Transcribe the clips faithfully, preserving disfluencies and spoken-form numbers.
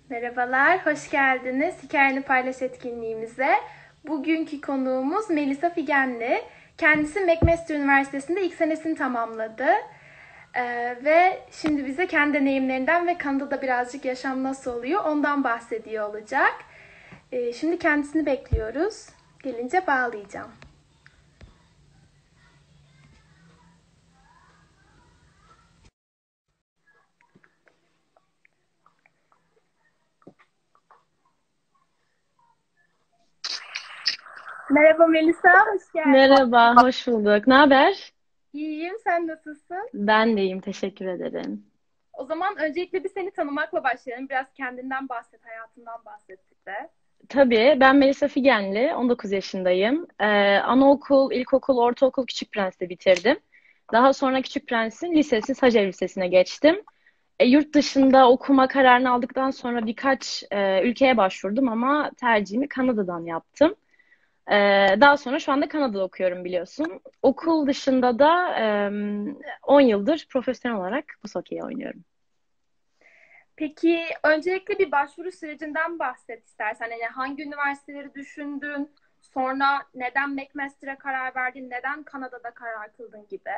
Merhabalar, hoş geldiniz Hikayeni Paylaş etkinliğimize. Bugünkü konuğumuz Melisa Figenli. Kendisi McMaster Üniversitesi'nde ilk senesini tamamladı. Ee, ve şimdi bize kendi deneyimlerinden ve Kanada'da birazcık yaşam nasıl oluyor ondan bahsediyor olacak. Ee, şimdi kendisini bekliyoruz. Gelince bağlayacağım. Merhaba Melisa, hoş geldin. Merhaba, hoş bulduk. Ne haber? İyiyim, sen nasılsın? Ben de iyiyim, teşekkür ederim. O zaman öncelikle bir seni tanımakla başlayalım. Biraz kendinden bahset, hayatından bahset bize. Tabii, ben Melisa Figenli, on dokuz yaşındayım. Ee, anaokul, ilkokul, ortaokul Küçük Prens'te bitirdim. Daha sonra Küçük Prens'in lisesi, Sacer Lisesi'ne geçtim. E, yurt dışında okuma kararını aldıktan sonra birkaç e, ülkeye başvurdum ama tercihimi Kanada'dan yaptım. Ee, daha sonra şu anda Kanada'da okuyorum biliyorsun. Okul dışında da e, on yıldır profesyonel olarak buz hokeyi oynuyorum. Peki öncelikle bir başvuru sürecinden bahset istersen. Yani hangi üniversiteleri düşündün? Sonra neden McMaster'a karar verdin? Neden Kanada'da karar kıldın gibi?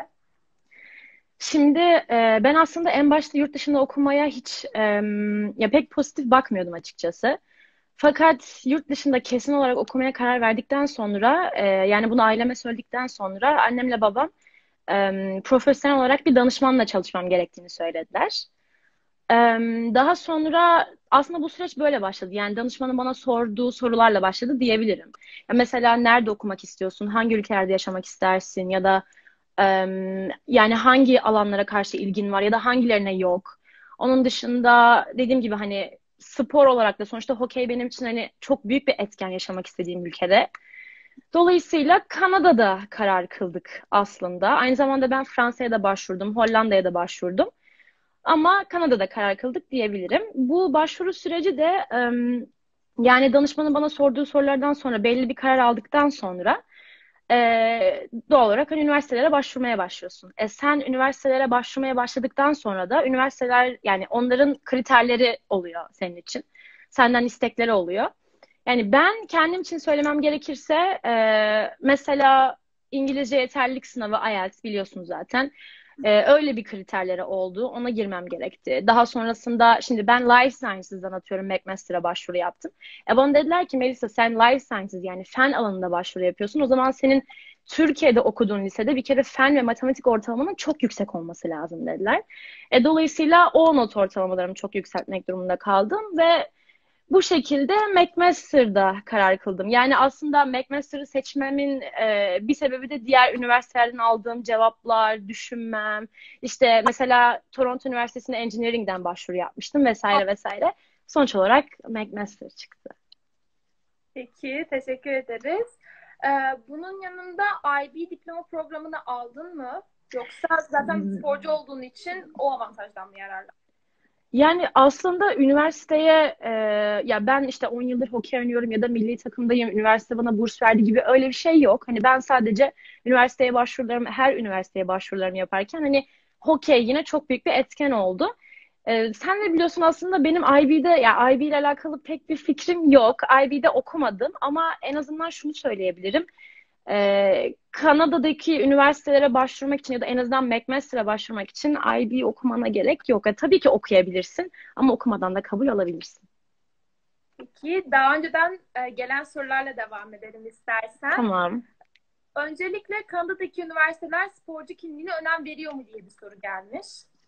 Şimdi e, ben aslında en başta yurt dışında okumaya hiç e, ya pek pozitif bakmıyordum açıkçası. Fakat yurt dışında kesin olarak okumaya karar verdikten sonra e, yani bunu aileme söyledikten sonra annemle babam e, profesyonel olarak bir danışmanla çalışmam gerektiğini söylediler. E, Daha sonra aslında bu süreç böyle başladı. Yani danışmanın bana sorduğu sorularla başladı diyebilirim. Ya mesela nerede okumak istiyorsun? Hangi ülkelerde yaşamak istersin? Ya da Em, yani hangi alanlara karşı ilgin var ya da hangilerine yok. Onun dışında dediğim gibi hani spor olarak da sonuçta hokey benim için hani çok büyük bir etken yaşamak istediğim ülkede. Dolayısıyla Kanada'da karar kıldık aslında. Aynı zamanda ben Fransa'ya da başvurdum, Hollanda'ya da başvurdum. Ama Kanada'da karar kıldık diyebilirim. Bu başvuru süreci de em, yani danışmanın bana sorduğu sorulardan sonra belli bir karar aldıktan sonra e, doğal olarak hani üniversitelere başvurmaya başlıyorsun. E, sen üniversitelere başvurmaya başladıktan sonra da üniversiteler yani onların kriterleri oluyor senin için. Senden istekleri oluyor. Yani ben kendim için söylemem gerekirse e, mesela İngilizce yeterlilik sınavı IELTS biliyorsunuz zaten. E, öyle bir kriterleri oldu. Ona girmem gerekti. Daha sonrasında şimdi ben Life Sciences'dan atıyorum McMaster'a başvuru yaptım. E bana dediler ki Melisa sen Life Sciences yani fen alanında başvuru yapıyorsun. O zaman senin Türkiye'de okuduğun lisede bir kere fen ve matematik ortalamanın çok yüksek olması lazım dediler. E, dolayısıyla o not ortalamalarımı çok yükseltmek durumunda kaldım ve bu şekilde McMaster'da karar kıldım. Yani aslında McMaster'ı seçmemin e, bir sebebi de diğer üniversitelerden aldığım cevaplar, düşünmem. İşte mesela Toronto Üniversitesi'ne Engineering'den başvuru yapmıştım vesaire vesaire. Sonuç olarak McMaster çıktı. Peki, teşekkür ederiz. Ee, bunun yanında I B diploma programını aldın mı? Yoksa zaten sporcu olduğun için o avantajdan mı yararlandın? Yani aslında üniversiteye e, ya ben işte on yıldır hokey oynuyorum ya da milli takımdayım, üniversite bana burs verdi gibi öyle bir şey yok. Hani ben sadece üniversiteye başvurularımı, her üniversiteye başvurularımı yaparken hani hokey yine çok büyük bir etken oldu. E, sen de biliyorsun aslında benim I B'de ya I B ile alakalı pek bir fikrim yok. I B'de okumadım ama en azından şunu söyleyebilirim. Ee, Kanada'daki üniversitelere başvurmak için ya da en azından McMaster'a başvurmak için I B okumana gerek yok. E, tabii ki okuyabilirsin ama okumadan da kabul alabilirsin. Peki, daha önceden e, gelen sorularla devam edelim istersen. Tamam. Öncelikle Kanada'daki üniversiteler sporcu kimliğine önem veriyor mu diye bir soru gelmiş.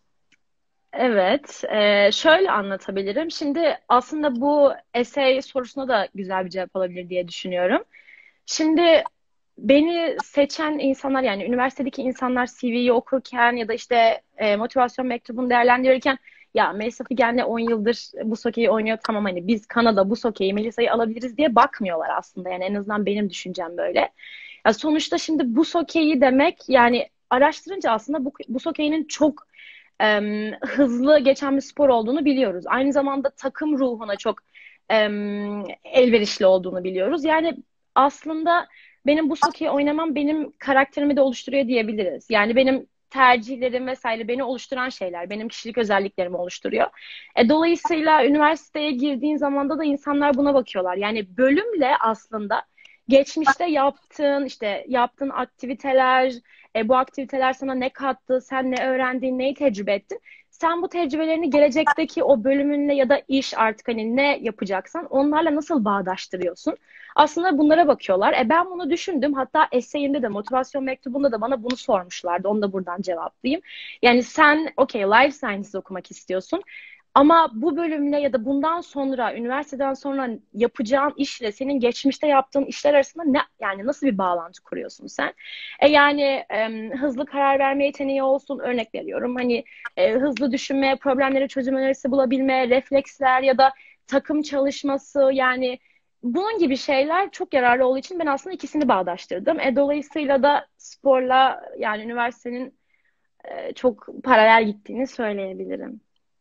Evet. E, şöyle anlatabilirim. Şimdi aslında bu essay sorusuna da güzel bir cevap olabilir diye düşünüyorum. Şimdi beni seçen insanlar yani üniversitedeki insanlar C V'yi okurken ya da işte e, motivasyon mektubunu değerlendirirken ya Melisa Figen'le on yıldır bu hokeyi oynuyor tamam hani biz Kanada bu hokeyi Melisa'yı alabiliriz diye bakmıyorlar aslında. Yani en azından benim düşüncem böyle. Ya sonuçta şimdi bu hokeyi demek yani araştırınca aslında bu, bu hokeyinin çok em, hızlı geçen bir spor olduğunu biliyoruz. Aynı zamanda takım ruhuna çok em, elverişli olduğunu biliyoruz. Yani aslında benim bu hokeyi oynamam benim karakterimi de oluşturuyor diyebiliriz. Yani benim tercihlerim vesaire beni oluşturan şeyler. Benim kişilik özelliklerimi oluşturuyor. E, dolayısıyla üniversiteye girdiğin zamanda da insanlar buna bakıyorlar. Yani bölümle aslında geçmişte yaptığın işte yaptığın aktiviteler, e, bu aktiviteler sana ne kattı, sen ne öğrendin, neyi tecrübe ettin. Sen bu tecrübelerini gelecekteki o bölümünle ya da iş artık hani ne yapacaksan onlarla nasıl bağdaştırıyorsun? Aslında bunlara bakıyorlar. E ben bunu düşündüm. Hatta essayimde de motivasyon mektubunda da bana bunu sormuşlardı. Onu da buradan cevaplayayım. Yani sen okey life sciences okumak istiyorsun. Ama bu bölümle ya da bundan sonra, üniversiteden sonra yapacağın işle senin geçmişte yaptığın işler arasında ne yani nasıl bir bağlantı kuruyorsun sen? E yani e, hızlı karar verme yeteneği olsun, örnek veriyorum. Hani e, hızlı düşünme, problemleri çözüm önerisi bulabilme, refleksler ya da takım çalışması yani bunun gibi şeyler çok yararlı olduğu için ben aslında ikisini bağdaştırdım. E, dolayısıyla da sporla yani üniversitenin e, çok paralel gittiğini söyleyebilirim.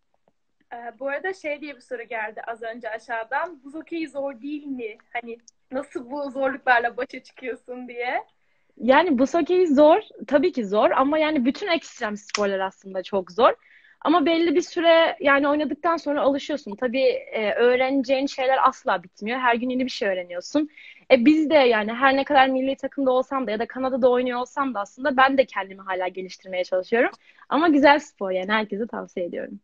Ee, bu arada şey diye bir soru geldi az önce aşağıdan. Buz hokeyi zor değil mi? Hani nasıl bu zorluklarla başa çıkıyorsun diye. Yani buz hokeyi zor. Tabii ki zor ama yani bütün ekstrem sporlar aslında çok zor. Ama belli bir süre yani oynadıktan sonra alışıyorsun. Tabii e, öğreneceğin şeyler asla bitmiyor. Her gün yeni bir şey öğreniyorsun. E, biz de yani her ne kadar milli takımda olsam da ya da Kanada'da oynuyor olsam da aslında ben de kendimi hala geliştirmeye çalışıyorum. Ama güzel spor yani herkese tavsiye ediyorum.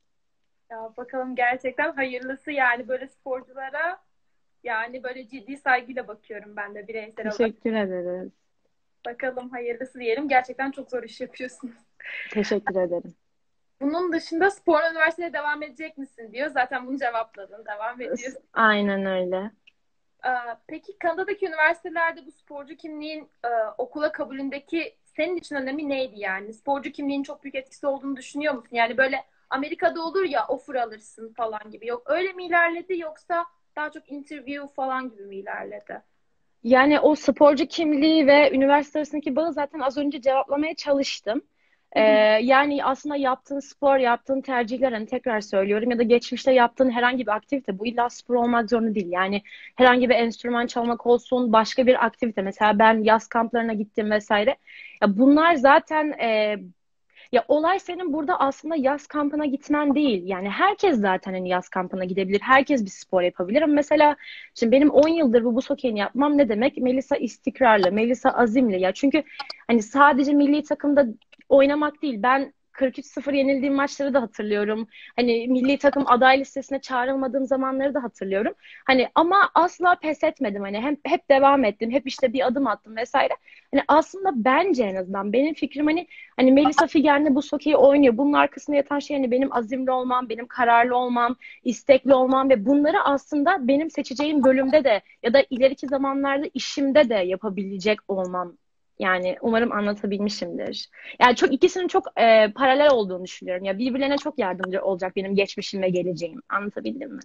Ya bakalım gerçekten hayırlısı yani böyle sporculara yani böyle ciddi saygıyla bakıyorum ben de bireysel olarak. Teşekkür ederiz. Bakalım hayırlısı diyelim. Gerçekten çok zor iş yapıyorsunuz. Teşekkür ederim. Bunun dışında spor üniversitede devam edecek misin diyor. Zaten bunu cevapladın. Devam ediyorsun. Aynen öyle. Ee, Peki Kanada'daki üniversitelerde bu sporcu kimliğin e, okula kabulündeki senin için önemi neydi yani? Sporcu kimliğin çok büyük etkisi olduğunu düşünüyor musun? Yani böyle Amerika'da olur ya offer alırsın falan gibi. Yok öyle mi ilerledi yoksa daha çok interview falan gibi mi ilerledi? Yani o sporcu kimliği ve üniversite arasındaki bağı zaten az önce cevaplamaya çalıştım. Hı Ee, hı. yani aslında yaptığın spor, yaptığın tercihler hani tekrar söylüyorum ya da geçmişte yaptığın herhangi bir aktivite bu illa spor olmak zorunda değil. Yani herhangi bir enstrüman çalmak olsun, başka bir aktivite. Mesela ben yaz kamplarına gittim vesaire. Ya bunlar zaten e, ya olay senin burada aslında yaz kampına gitmen değil. Yani herkes zaten hani yaz kampına gidebilir. Herkes bir spor yapabilir. Ama mesela şimdi benim on yıldır bu buz hokeyini yapmam ne demek? Melisa istikrarlı, Melisa azimli. Ya çünkü hani sadece milli takımda oynamak değil. Ben kırk üç sıfır yenildiğim maçları da hatırlıyorum. Hani milli takım aday listesine çağrılmadığım zamanları da hatırlıyorum. Hani ama asla pes etmedim. Hani hem hep devam ettim. Hep işte bir adım attım vesaire. Hani aslında bence en azından benim fikrim hani Hani Melisa Figen'le bu hokeyi oynuyor. Bunun arkasında yatan şey hani benim azimli olmam, benim kararlı olmam, istekli olmam ve bunları aslında benim seçeceğim bölümde de ya da ileriki zamanlarda işimde de yapabilecek olmam. Yani umarım anlatabilmişimdir. Yani çok ikisinin çok e, paralel olduğunu düşünüyorum. Ya birbirlerine çok yardımcı olacak benim geçmişim ve geleceğim. Anlatabildim mi?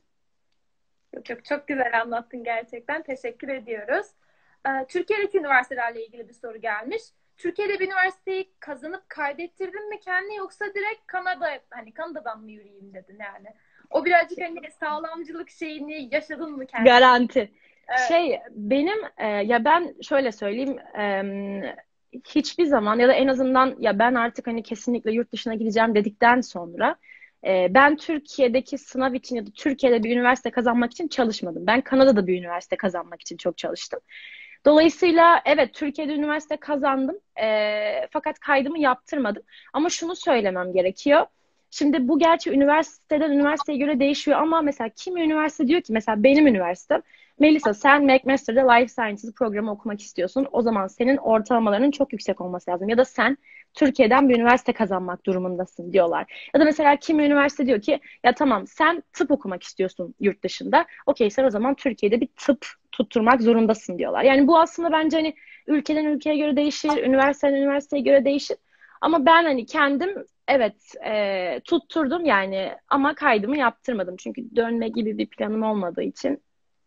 Yok yok çok güzel anlattın gerçekten. Teşekkür ediyoruz. Ee, Türkiye'deki üniversitelerle ilgili bir soru gelmiş. Türkiye'de bir üniversiteyi kazanıp kaydettirdin mi kendine yoksa direkt Kanada hani Kanada'dan mı yürüyeyim dedin yani. O birazcık hani sağlamcılık şeyini yaşadın mı kendin? Garanti. Evet. Şey benim e, ya ben şöyle söyleyeyim e, hiçbir zaman ya da en azından ya ben artık hani kesinlikle yurt dışına gideceğim dedikten sonra e, ben Türkiye'deki sınav için ya da Türkiye'de bir üniversite kazanmak için çalışmadım. Ben Kanada'da bir üniversite kazanmak için çok çalıştım. Dolayısıyla evet Türkiye'de üniversite kazandım e, fakat kaydımı yaptırmadım. Ama şunu söylemem gerekiyor. Şimdi bu gerçi üniversiteden üniversiteye göre değişiyor ama mesela kimi üniversite diyor ki mesela benim üniversitem Melisa sen McMaster'da Life Sciences programı okumak istiyorsun. O zaman senin ortalamalarının çok yüksek olması lazım. Ya da sen Türkiye'den bir üniversite kazanmak durumundasın diyorlar. Ya da mesela kimi üniversite diyor ki ya tamam sen tıp okumak istiyorsun yurt dışında. Okey sen o zaman Türkiye'de bir tıp tutturmak zorundasın diyorlar. Yani bu aslında bence hani ülkeden ülkeye göre değişir, üniversiteden üniversiteye göre değişir. Ama ben hani kendim evet e, tutturdum yani ama kaydımı yaptırmadım. Çünkü dönme gibi bir planım olmadığı için.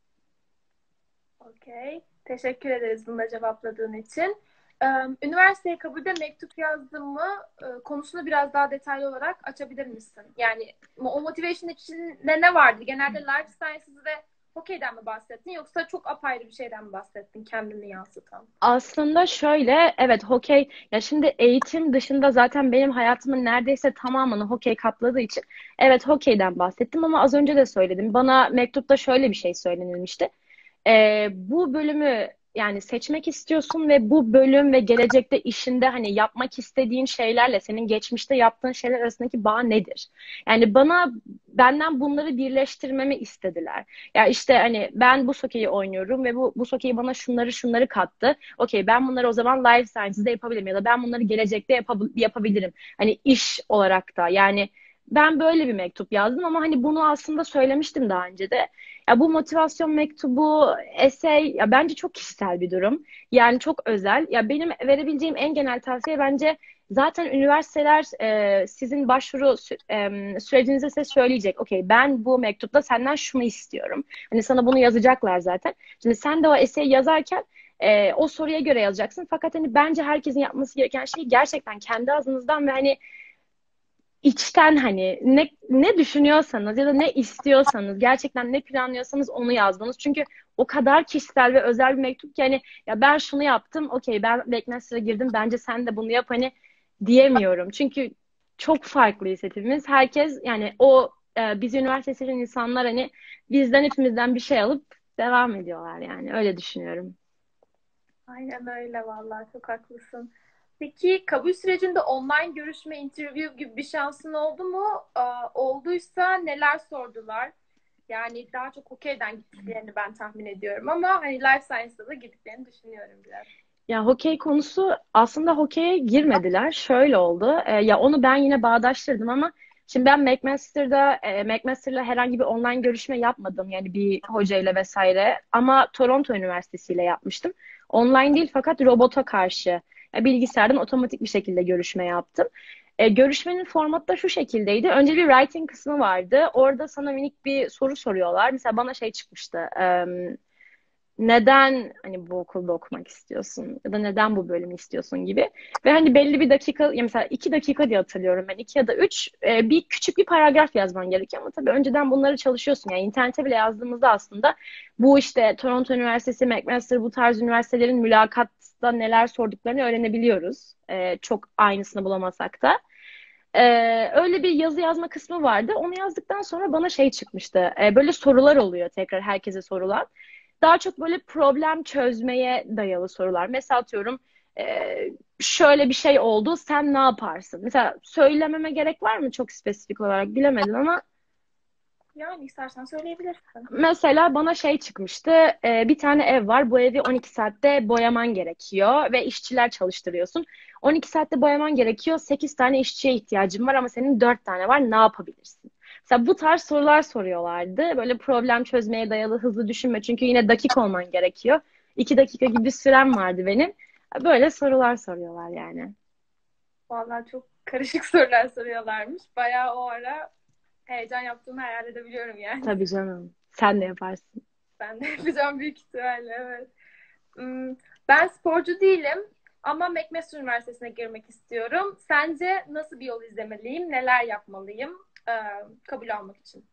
Okey. Teşekkür ederiz bunu da cevapladığın için. Ee, Üniversiteye kabulde mektup yazdın mı e, konusunu biraz daha detaylı olarak açabilir misin? Yani o motivation içinde ne vardı? Genelde life sciences ve Hokeyden mi bahsettin yoksa çok apayrı bir şeyden mi bahsettin kendini yansıtan? Aslında şöyle, evet hokey, ya şimdi eğitim dışında zaten benim hayatımın neredeyse tamamını hokey kapladığı için evet hokeyden bahsettim ama az önce de söyledim. Bana mektupta şöyle bir şey söylenilmişti. Ee, bu bölümü yani seçmek istiyorsun ve bu bölüm ve gelecekte işinde hani yapmak istediğin şeylerle senin geçmişte yaptığın şeyler arasındaki bağ nedir? Yani bana benden bunları birleştirmemi istediler. Ya işte hani ben bu sokeyi oynuyorum ve bu bu sokeyi bana şunları şunları kattı. Okey, ben bunları o zaman life science'da yapabilirim ya da ben bunları gelecekte yapabil- yapabilirim. Hani iş olarak da yani ben böyle bir mektup yazdım ama hani bunu aslında söylemiştim daha önce de. Ya bu motivasyon mektubu, essay ya bence çok kişisel bir durum. Yani çok özel. Ya benim verebileceğim en genel tavsiye bence zaten üniversiteler e, sizin başvuru sü- e, sürecinizde size söyleyecek. Okey, ben bu mektupta senden şunu istiyorum. Hani sana bunu yazacaklar zaten. Şimdi sen de o essay yazarken e, o soruya göre yazacaksın. Fakat hani bence herkesin yapması gereken şey gerçekten kendi ağzınızdan ve hani içten hani ne ne düşünüyorsanız ya da ne istiyorsanız gerçekten ne planlıyorsanız onu yazdınız. Çünkü o kadar kişisel ve özel bir mektup ki hani ya ben şunu yaptım, okey ben Backmaster'a girdim, bence sen de bunu yap hani diyemiyorum. Çünkü çok farklıyız hepimiz. Herkes yani o e, biz üniversite seçen insanlar hani bizden hepimizden bir şey alıp devam ediyorlar yani öyle düşünüyorum. Aynen öyle vallahi çok haklısın. Peki kabul sürecinde online görüşme, interview gibi bir şansın oldu mu? Aa, olduysa neler sordular? Yani daha çok hokeyden gittiklerini ben tahmin ediyorum ama hani life science'da da gittiklerini düşünüyorum biraz. Ya hokey konusu aslında hokeye girmediler. Şöyle oldu. E, ya onu ben yine bağdaştırdım ama şimdi ben McMaster'da e, McMaster'la herhangi bir online görüşme yapmadım. Yani bir hocayla vesaire. Ama Toronto Üniversitesi ile yapmıştım. Online değil fakat robota karşı e, bilgisayardan otomatik bir şekilde görüşme yaptım. E, görüşmenin formatı da şu şekildeydi. Önce bir writing kısmı vardı. Orada sana minik bir soru soruyorlar. Mesela bana şey çıkmıştı. Neden hani bu okulda okumak istiyorsun ya da neden bu bölümü istiyorsun gibi ve hani belli bir dakika ya mesela iki dakika diye hatırlıyorum ben iki ya da üç e, bir küçük bir paragraf yazman gerekiyor ama tabii önceden bunları çalışıyorsun yani internete bile yazdığımızda aslında bu işte Toronto Üniversitesi, McMaster bu tarz üniversitelerin mülakatta neler sorduklarını öğrenebiliyoruz. E, çok aynısını bulamasak da. Ee, öyle bir yazı yazma kısmı vardı. Onu yazdıktan sonra bana şey çıkmıştı. Ee, böyle sorular oluyor tekrar herkese sorulan. Daha çok böyle problem çözmeye dayalı sorular. Mesela atıyorum e, şöyle bir şey oldu, sen ne yaparsın? Mesela söylememe gerek var mı çok spesifik olarak bilemedim ama Yani istersen söyleyebilirsin. mesela bana şey çıkmıştı. E, bir tane ev var. Bu evi on iki saatte boyaman gerekiyor ve işçiler çalıştırıyorsun. on iki saatte boyaman gerekiyor. sekiz tane işçiye ihtiyacın var ama senin dört tane var. Ne yapabilirsin? Mesela bu tarz sorular soruyorlardı. Böyle problem çözmeye dayalı hızlı düşünme. Çünkü yine dakik olman gerekiyor. iki dakika gibi bir sürem vardı benim. Böyle sorular soruyorlar yani. Vallahi çok karışık sorular soruyorlarmış. Bayağı o ara heyecan yaptığını hayal edebiliyorum yani. Tabii canım. Sen de yaparsın. Ben de yapacağım büyük ihtimalle, evet. Hmm, Ben sporcu değilim ama McMaster Üniversitesi'ne girmek istiyorum. Sence nasıl bir yol izlemeliyim? Neler yapmalıyım e, kabul almak için?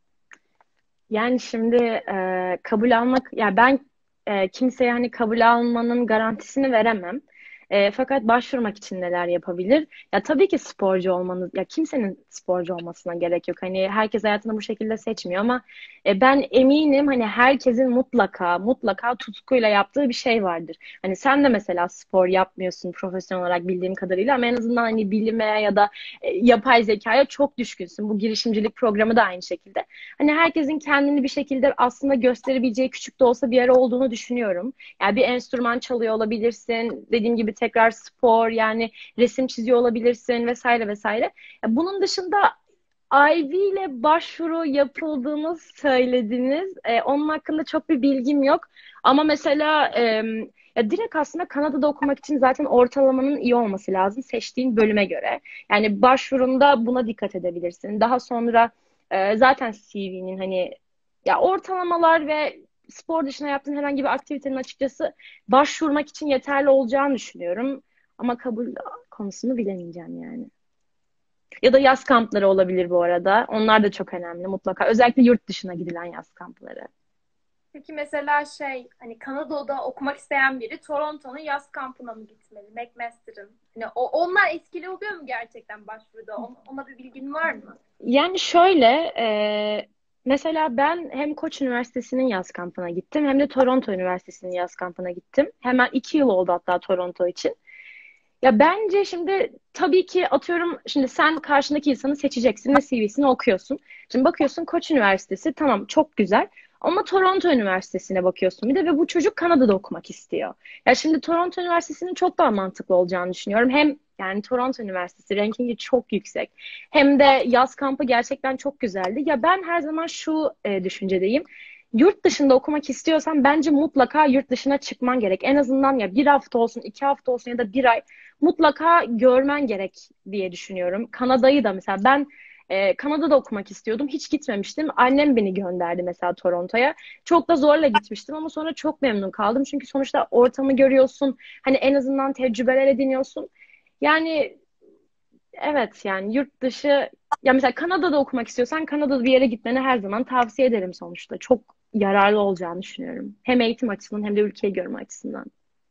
Yani şimdi e, kabul almak, ya ben e, kimseye hani kabul almanın garantisini veremem. E, fakat başvurmak için neler yapabilir? Ya tabii ki sporcu olmanız, ya kimsenin sporcu olmasına gerek yok. Hani herkes hayatını bu şekilde seçmiyor ama e, ben eminim hani herkesin mutlaka mutlaka tutkuyla yaptığı bir şey vardır. Hani sen de mesela spor yapmıyorsun profesyonel olarak bildiğim kadarıyla ama en azından hani bilime ya da e, yapay zekaya çok düşkünsün. Bu girişimcilik programı da aynı şekilde. Hani herkesin kendini bir şekilde aslında gösterebileceği küçük de olsa bir yer olduğunu düşünüyorum. Yani bir enstrüman çalıyor olabilirsin. Dediğim gibi tekrar spor yani resim çiziyor olabilirsin vesaire vesaire. Ya bunun dışında Ivy ile başvuru yapıldığını söylediniz. Ee, onun hakkında çok bir bilgim yok. Ama mesela e, ya direkt aslında Kanada'da okumak için zaten ortalamanın iyi olması lazım seçtiğin bölüme göre. Yani başvurunda buna dikkat edebilirsin. Daha sonra e, zaten C V'nin hani ya ortalamalar ve spor dışında yaptığın herhangi bir aktivitenin açıkçası başvurmak için yeterli olacağını düşünüyorum. Ama kabul konusunu bilemeyeceğim yani. Ya da yaz kampları olabilir bu arada. Onlar da çok önemli mutlaka. Özellikle yurt dışına gidilen yaz kampları. Peki mesela şey hani Kanada'da okumak isteyen biri Toronto'nun yaz kampına mı gitmeli? McMaster'ın. Hani o, onlar etkili oluyor mu gerçekten başvuruda? Ona, ona bir bilgin var mı? Yani şöyle, e, mesela ben hem Koç Üniversitesi'nin yaz kampına gittim hem de Toronto Üniversitesi'nin yaz kampına gittim. Hemen iki yıl oldu hatta Toronto için. Ya bence şimdi tabii ki atıyorum şimdi sen karşındaki insanı seçeceksin ve C V'sini okuyorsun. Şimdi bakıyorsun Koç Üniversitesi tamam çok güzel ama Toronto Üniversitesi'ne bakıyorsun bir de ve bu çocuk Kanada'da okumak istiyor. Ya şimdi Toronto Üniversitesi'nin çok daha mantıklı olacağını düşünüyorum. Hem yani Toronto Üniversitesi rankingi çok yüksek. Hem de yaz kampı gerçekten çok güzeldi. Ya ben her zaman şu e, düşüncedeyim. Yurt dışında okumak istiyorsan bence mutlaka yurt dışına çıkman gerek. En azından ya bir hafta olsun, iki hafta olsun ya da bir ay mutlaka görmen gerek diye düşünüyorum. Kanada'yı da mesela ben e, Kanada'da okumak istiyordum. Hiç gitmemiştim. Annem beni gönderdi mesela Toronto'ya. Çok da zorla gitmiştim ama sonra çok memnun kaldım. Çünkü sonuçta ortamı görüyorsun. Hani en azından tecrübeler ediniyorsun. Yani evet yani yurt dışı ya mesela Kanada'da okumak istiyorsan Kanada'da bir yere gitmeni her zaman tavsiye ederim sonuçta. Çok yararlı olacağını düşünüyorum. Hem eğitim açısından hem de ülkeyi görme açısından.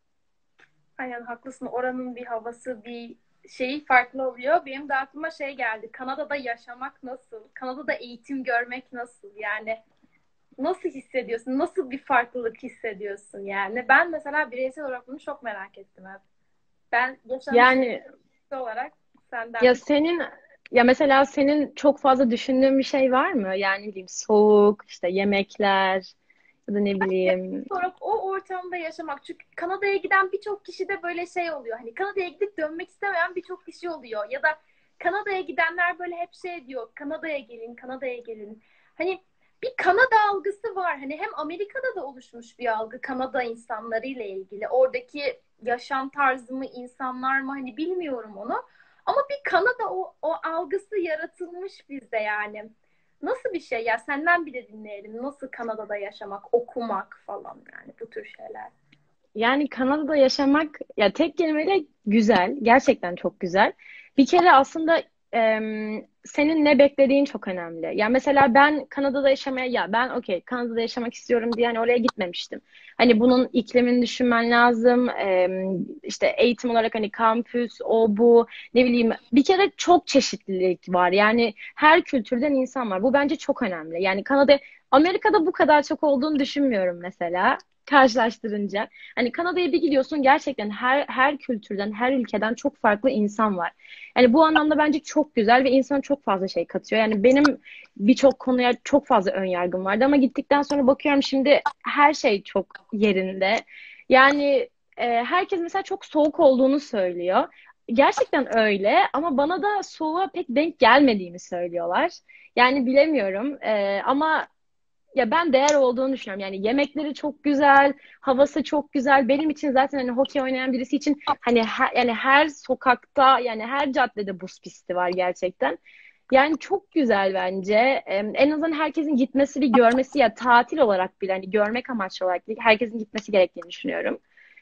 Aynen haklısın. Oranın bir havası, bir şeyi farklı oluyor. Benim de aklıma şey geldi. Kanada'da yaşamak nasıl? Kanada'da eğitim görmek nasıl? Yani nasıl hissediyorsun? Nasıl bir farklılık hissediyorsun yani? Ben mesela bireysel olarak bunu çok merak ettim hep. Ben yaşamış Yani olarak senden ya bir senin ya mesela senin çok fazla düşündüğün bir şey var mı? Yani ne bileyim soğuk, işte yemekler ya da ne bileyim. olarak o ortamda yaşamak. Çünkü Kanada'ya giden birçok kişi de böyle şey oluyor. Hani Kanada'ya gidip dönmek istemeyen birçok kişi oluyor. Ya da Kanada'ya gidenler böyle hep şey diyor. Kanada'ya gelin, Kanada'ya gelin. Hani bir Kanada algısı var. Hani hem Amerika'da da oluşmuş bir algı Kanada insanları ile ilgili. Oradaki yaşam tarzı mı, insanlar mı hani bilmiyorum onu. Ama bir Kanada o, o algısı yaratılmış bizde yani. Nasıl bir şey ya? Senden bir de dinleyelim. Nasıl Kanada'da yaşamak, okumak falan yani bu tür şeyler. Yani Kanada'da yaşamak ya tek kelimeyle güzel. Gerçekten çok güzel. Bir kere aslında em, senin ne beklediğin çok önemli. Ya mesela ben Kanada'da yaşamaya ya ben okey Kanada'da yaşamak istiyorum diye hani oraya gitmemiştim. Hani bunun iklimini düşünmen lazım. Em, işte eğitim olarak hani kampüs, o bu ne bileyim bir kere çok çeşitlilik var. Yani her kültürden insan var. Bu bence çok önemli. Yani Kanada Amerika'da bu kadar çok olduğunu düşünmüyorum mesela karşılaştırınca. Hani Kanada'ya bir gidiyorsun gerçekten her her kültürden, her ülkeden çok farklı insan var. Yani bu anlamda bence çok güzel ve insana çok fazla şey katıyor. Yani benim birçok konuya çok fazla ön yargım vardı ama gittikten sonra bakıyorum şimdi her şey çok yerinde. Yani e, herkes mesela çok soğuk olduğunu söylüyor. Gerçekten öyle ama bana da soğuğa pek denk gelmediğimi söylüyorlar. Yani bilemiyorum. E, ama ya ben değer olduğunu düşünüyorum. Yani yemekleri çok güzel, havası çok güzel. Benim için zaten hani hokey oynayan birisi için hani her, yani her sokakta yani her caddede buz pisti var gerçekten. Yani çok güzel bence. Em, En azından herkesin gitmesi bir görmesi ya tatil olarak bile hani görmek amaçlı olarak bile herkesin gitmesi gerektiğini düşünüyorum.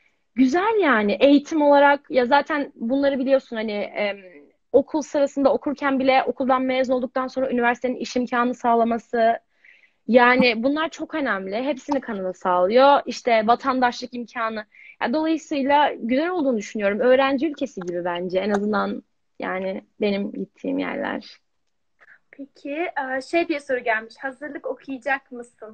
Güzel yani eğitim olarak ya zaten bunları biliyorsun hani em, okul sırasında okurken bile okuldan mezun olduktan sonra üniversitenin iş imkanı sağlaması yani bunlar çok önemli. Hepsini Kanada sağlıyor. İşte vatandaşlık imkanı. Yani dolayısıyla güzel olduğunu düşünüyorum. Öğrenci ülkesi gibi bence. En azından yani benim gittiğim yerler. Peki e, şey diye soru gelmiş. Hazırlık okuyacak mısın?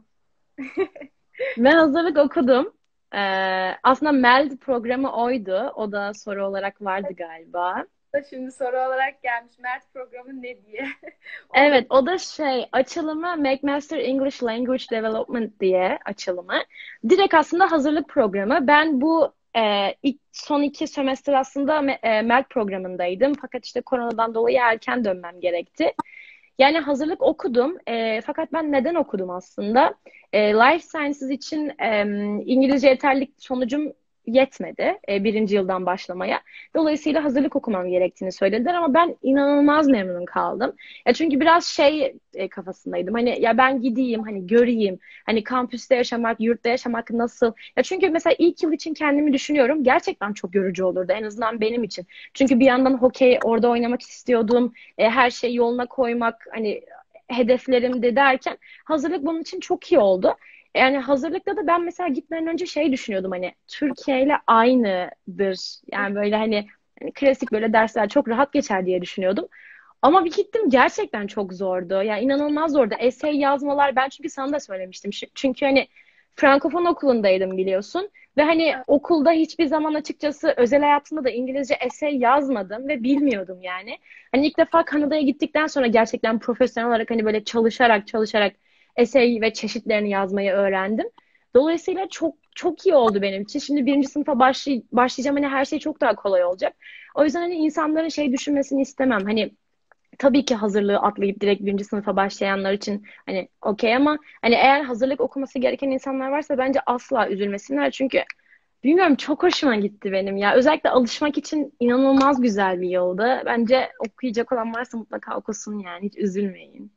Ben hazırlık okudum. Ee, aslında MELD programı oydu. O da soru olarak vardı galiba. Şimdi soru olarak gelmiş. Mert programı ne diye. Onu da Evet, o da şey açılımı McMaster English Language Development diye açılımı. Direkt aslında hazırlık programı. Ben bu e, ilk, son iki sömestr aslında me- e, MELT programındaydım. Fakat işte koronadan dolayı erken dönmem gerekti. Yani hazırlık okudum. E, fakat ben neden okudum aslında? E, Life Sciences için e, İngilizce yeterlilik sonucum yetmedi e, birinci yıldan başlamaya. Dolayısıyla hazırlık okumam gerektiğini söylediler ama ben inanılmaz memnun kaldım. Ya çünkü biraz şey e, kafasındaydım. Hani ya ben gideyim, hani göreyim. Hani kampüste yaşamak, yurtta yaşamak nasıl? Ya çünkü mesela ilk yıl için kendimi düşünüyorum. Gerçekten çok yorucu olurdu en azından benim için. Çünkü bir yandan hokey orada oynamak istiyordum. E, her şeyi yoluna koymak hani hedeflerimdi derken hazırlık bunun için çok iyi oldu. Yani hazırlıkta da ben mesela gitmeden önce şey düşünüyordum, hani Türkiye ile aynıdır. Yani böyle hani, hani klasik böyle dersler çok rahat geçer diye düşünüyordum. Ama bir gittim, gerçekten çok zordu. Yani inanılmaz zordu. Essay yazmalar, ben çünkü sana da söylemiştim. Şu- Çünkü hani Frankofon okulundaydım biliyorsun. Ve hani Evet. okulda hiçbir zaman açıkçası özel hayatımda da İngilizce essay yazmadım ve bilmiyordum yani. Hani ilk defa Kanada'ya gittikten sonra gerçekten profesyonel olarak hani böyle çalışarak çalışarak essay ve çeşitlerini yazmayı öğrendim. Dolayısıyla çok çok iyi oldu benim için. Şimdi birinci sınıfa başlay başlayacağım. Hani her şey çok daha kolay olacak. O yüzden hani insanların şey düşünmesini istemem. Hani tabii ki hazırlığı atlayıp direkt birinci sınıfa başlayanlar için hani okey, ama hani eğer hazırlık okuması gereken insanlar varsa bence asla üzülmesinler. Çünkü bilmiyorum, çok hoşuma gitti benim ya. Özellikle alışmak için inanılmaz güzel bir yolda. Bence okuyacak olan varsa mutlaka okusun yani. Hiç üzülmeyin.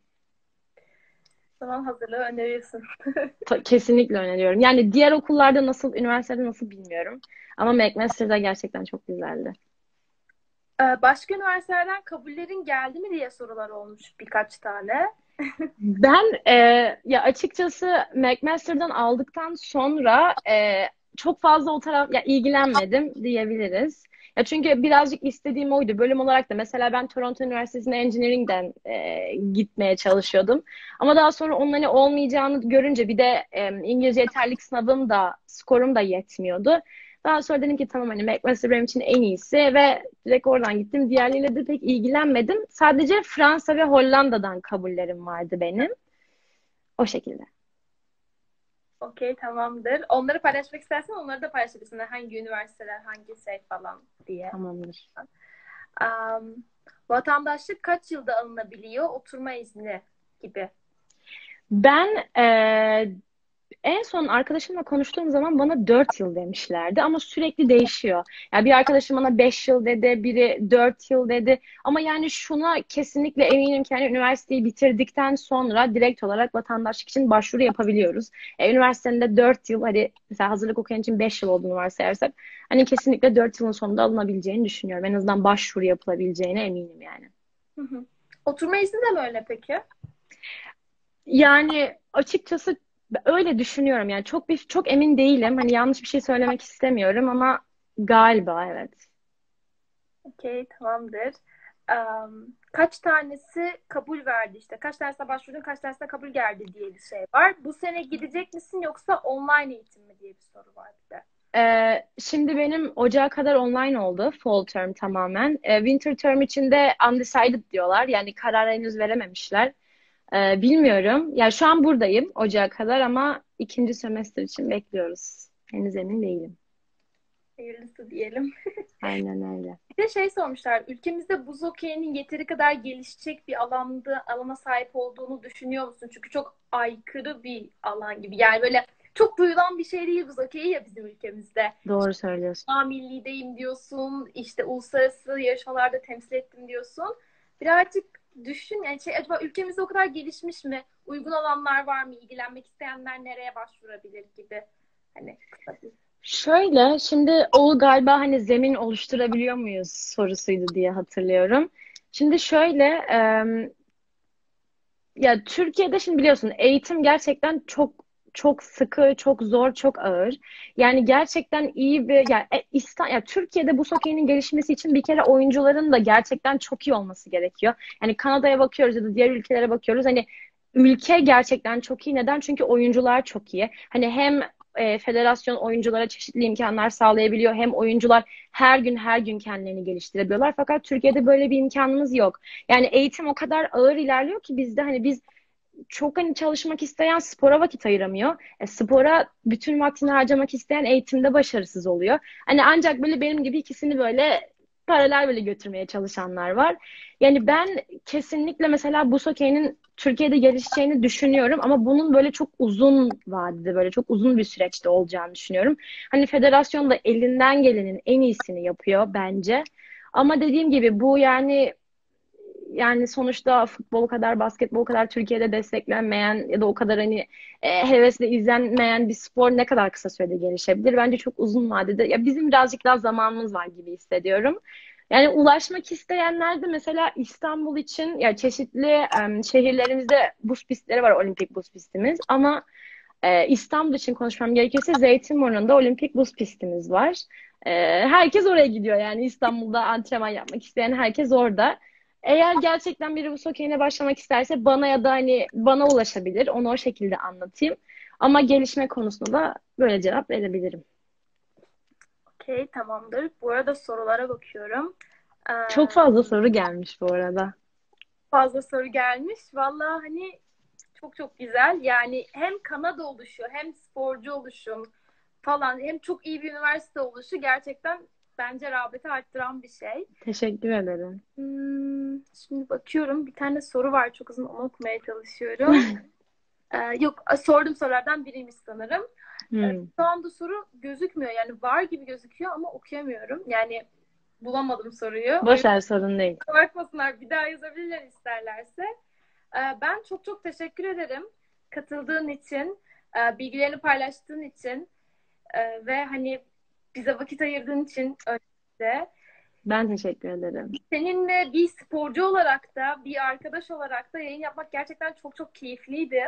Zaman hazırlığı öneriyorsun. Ta- kesinlikle öneriyorum. Yani diğer okullarda nasıl, üniversitede nasıl bilmiyorum. Ama McMaster'da gerçekten çok güzeldi. Ee, Başka üniversitelerden kabullerin geldi mi diye sorular olmuş birkaç tane. Ben e, ya açıkçası McMaster'dan aldıktan sonra e, çok fazla o taraf ya ilgilenmedim diyebiliriz. Ya çünkü birazcık istediğim oydu. Bölüm olarak da mesela ben Toronto Üniversitesi'ne Engineering'den e, gitmeye çalışıyordum. Ama daha sonra onun hani olmayacağını görünce, bir de e, İngilizce yeterlilik sınavım da, skorum da yetmiyordu. Daha sonra dedim ki tamam, hani McMaster benim için en iyisi ve direkt oradan gittim. Diğerleriyle de pek ilgilenmedim. Sadece Fransa ve Hollanda'dan kabullerim vardı benim. O şekilde. Okey, tamamdır. Onları paylaşmak istersen onları da paylaşabilirsin. Hangi üniversiteler, hangi şey falan diye. Tamamdır. Am, Vatandaşlık kaç yılda alınabiliyor? Oturma izni gibi. Ben eee, en son arkadaşımla konuştuğum zaman bana dört yıl demişlerdi, ama sürekli değişiyor. Yani bir arkadaşım bana beş yıl dedi, biri dört yıl dedi. Ama yani şuna kesinlikle eminim ki hani üniversiteyi bitirdikten sonra direkt olarak vatandaşlık için başvuru yapabiliyoruz. E, üniversitenin de dört yıl, hadi mesela hazırlık okuyan için beş yıl olduğunu varsayarsak, hani kesinlikle dört yılın sonunda alınabileceğini düşünüyorum. En azından başvuru yapılabileceğine eminim yani. Hı hı. Oturma izni de mi öyle peki? Yani açıkçası öyle düşünüyorum. Yani çok bir çok emin değilim. Hani yanlış bir şey söylemek istemiyorum ama galiba evet. Okey, tamamdır. Am, kaç tanesi kabul verdi işte? Kaç tanesine başvurdun, kaç tanesine kabul geldi diye bir şey var. Bu sene gidecek misin yoksa online eğitim mi diye bir soru var bir de. Ee, şimdi benim ocağa kadar online oldu. Fall term tamamen. Ee, winter term için de undecided diyorlar. Yani karar henüz verememişler. Ee, bilmiyorum. Yani şu an buradayım ocağa kadar, ama ikinci semester için bekliyoruz. Henüz emin değilim. Hayırlısı diyelim. Aynen öyle. Bir de şey sormuşlar. Ülkemizde buz okeyinin yeteri kadar gelişecek bir alanda, alana sahip olduğunu düşünüyor musun? Çünkü çok aykırı bir alan gibi. Yani böyle çok duyulan bir şey değil buz okeyi ya bizim ülkemizde. Doğru söylüyorsun. A millideyim diyorsun, işte uluslararası yarışmalarda temsil ettim diyorsun. Birazcık düşün, yani şey, acaba ülkemizde o kadar gelişmiş mi? Uygun alanlar var mı? İlgilenmek isteyenler nereye başvurabilir gibi. Hani kısa bir. Şöyle, şimdi o galiba hani zemin oluşturabiliyor muyuz sorusuydu diye hatırlıyorum. Şimdi şöyle, e, ya Türkiye'de şimdi biliyorsun eğitim gerçekten çok çok sıkı, çok zor, çok ağır. Yani gerçekten iyi bir ya, e, İsta- ya Türkiye'de bu hokeyinin gelişmesi için bir kere oyuncuların da gerçekten çok iyi olması gerekiyor. Yani Kanada'ya bakıyoruz ya da diğer ülkelere bakıyoruz. Hani ülke gerçekten çok iyi. Neden? Çünkü oyuncular çok iyi. Hani hem e, federasyon oyunculara çeşitli imkanlar sağlayabiliyor, hem oyuncular her gün her gün kendilerini geliştirebiliyorlar. Fakat Türkiye'de böyle bir imkanımız yok. Yani eğitim o kadar ağır ilerliyor ki bizde, hani biz çok hani çalışmak isteyen spora vakit ayıramıyor. E, spora bütün vaktini harcamak isteyen eğitimde başarısız oluyor. Hani ancak böyle benim gibi ikisini böyle paralel böyle götürmeye çalışanlar var. Yani ben kesinlikle mesela bu hokeyinin Türkiye'de gelişeceğini düşünüyorum, ama bunun böyle çok uzun vadede, böyle çok uzun bir süreçte olacağını düşünüyorum. Hani federasyon da elinden gelenin en iyisini yapıyor bence. Ama dediğim gibi bu yani yani sonuçta futbol kadar, basketbol kadar Türkiye'de desteklenmeyen ya da o kadar hani e, hevesle izlenmeyen bir spor ne kadar kısa sürede gelişebilir? Bence çok uzun vadede. Ya bizim birazcık daha zamanımız var gibi hissediyorum. Yani ulaşmak isteyenler de mesela İstanbul için ya çeşitli em, şehirlerimizde buz pistleri var, olimpik buz pistimiz, ama Ee, İstanbul için konuşmam gerekirse Zeytinburnu'nda olimpik buz pistimiz var. Ee, herkes oraya gidiyor yani İstanbul'da antrenman yapmak isteyen herkes orada. Eğer gerçekten biri buz hokeyine başlamak isterse bana ya da hani bana ulaşabilir. Onu o şekilde anlatayım. Ama gelişme konusunda da böyle cevap verebilirim. Okey, tamamdır. Bu arada sorulara bakıyorum. Ee, Çok fazla soru gelmiş bu arada. Fazla soru gelmiş. Vallahi hani çok çok güzel. Yani hem Kanada oluşu hem sporcu oluşum falan hem çok iyi bir üniversite oluşu gerçekten bence rağbeti arttıran bir şey. Teşekkür ederim. Hmm, şimdi bakıyorum. Bir tane soru var. Çok uzun, onu okumaya çalışıyorum. Ee, yok, sordum sorulardan biriymiş sanırım. Ee, Hmm. şu anda soru gözükmüyor. Yani var gibi gözüküyor ama okuyamıyorum. Yani bulamadım soruyu. O Boş ver, sorun değil. bakmasınlar, bir daha yazabilirler isterlerse. Ee, Ben çok çok teşekkür ederim katıldığın için, e, bilgilerini paylaştığın için e, ve hani bize vakit ayırdığın için öncelikle. Ben teşekkür ederim. Seninle bir sporcu olarak da bir arkadaş olarak da yayın yapmak gerçekten çok çok keyifliydi.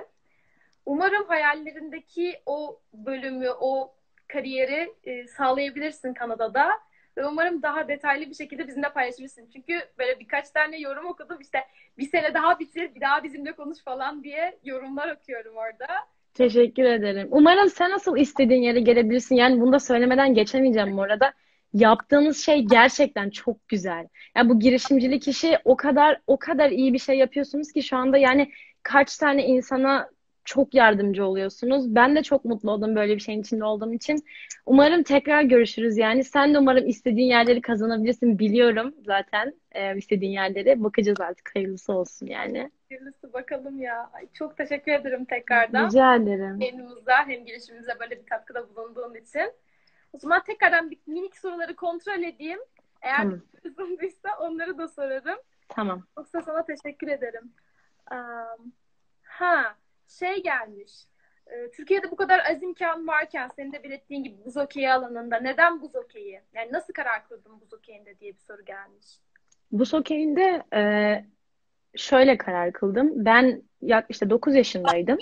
Umarım hayallerindeki o bölümü, o kariyeri e, sağlayabilirsin Kanada'da. Ve umarım daha detaylı bir şekilde bizimle paylaşırsın. Çünkü böyle birkaç tane yorum okudum. İşte bir sene daha bitir, bir daha bizimle konuş falan diye yorumlar okuyorum orada. Teşekkür ederim. Umarım sen nasıl istediğin yere gelebilirsin. Yani bunu da söylemeden geçemeyeceğim bu arada. Yaptığınız şey gerçekten çok güzel. Yani bu girişimcilik işi o kadar o kadar iyi bir şey yapıyorsunuz ki şu anda yani kaç tane insana çok yardımcı oluyorsunuz. Ben de çok mutlu oldum böyle bir şeyin içinde olduğum için. Umarım tekrar görüşürüz yani. Sen de umarım istediğin yerleri kazanabilirsin. Biliyorum zaten e, istediğin yerleri. Bakacağız artık, hayırlısı olsun yani. Hayırlısı bakalım ya. Ay, çok teşekkür ederim tekrardan. Rica ederim. Yayınımıza hem girişimimize böyle bir katkıda bulunduğun için. O zaman tekrardan bir minik soruları kontrol edeyim. Eğer Tamam. bir sorunduysa onları da sorarım. Tamam. Yoksa sana teşekkür ederim. Um, ha, şey gelmiş. Ee, Türkiye'de bu kadar az imkan varken senin de belirttiğin gibi buz hokeyi alanında neden buz hokeyi? Yani nasıl karar kıldın buz hokeyinde diye bir soru gelmiş. Buz hokeyinde e, şöyle karar kıldım. Ben yak işte dokuz yaşındaydım.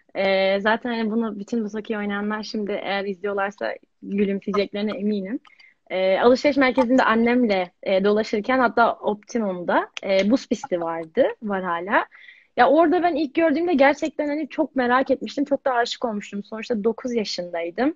E, zaten hani bunu bütün buz hokeyi oynayanlar şimdi eğer izliyorlarsa gülümseyeceklerine eminim. E, alışveriş merkezinde annemle e, dolaşırken hatta Optimum'da e, buz pisti vardı. Var hala. Ya orada ben ilk gördüğümde gerçekten hani çok merak etmiştim. Çok da aşık olmuştum. Sonuçta dokuz yaşındaydım.